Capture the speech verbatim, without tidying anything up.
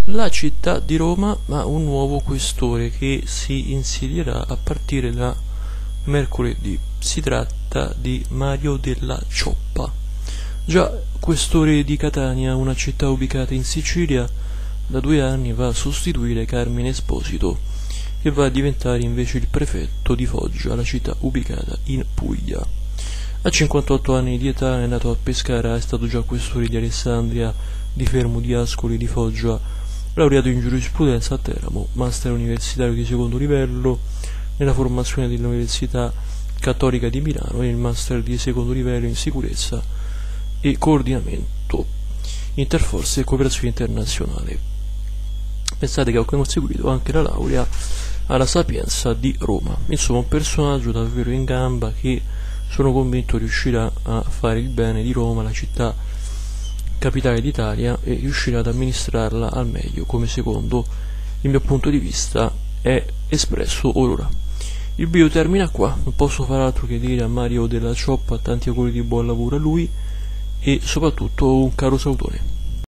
la città di Roma ha un nuovo questore che si insedierà a partire da mercoledì. Si tratta di Mario Della Cioppa, già questore di Catania, una città ubicata in Sicilia. Da due anni va a sostituire Carmine Esposito, che va a diventare invece il prefetto di Foggia, la città ubicata in Puglia. A cinquantotto anni di età è nato a Pescara, è stato già questore di Alessandria, di Fermo, di Ascoli, di Foggia, laureato in giurisprudenza a Teramo, master universitario di secondo livello nella formazione dell'Università Cattolica di Milano e il master di secondo livello in sicurezza e coordinamento interforze e cooperazione internazionale. Pensate che ho conseguito anche la laurea alla Sapienza di Roma. Insomma, un personaggio davvero in gamba che sono convinto riuscirà a fare il bene di Roma, la città capitale d'Italia, e riuscirà ad amministrarla al meglio, come secondo il mio punto di vista è espresso orora. Il video termina qua, non posso far altro che dire a Mario Della Cioppa tanti auguri di buon lavoro a lui e soprattutto un caro salutone.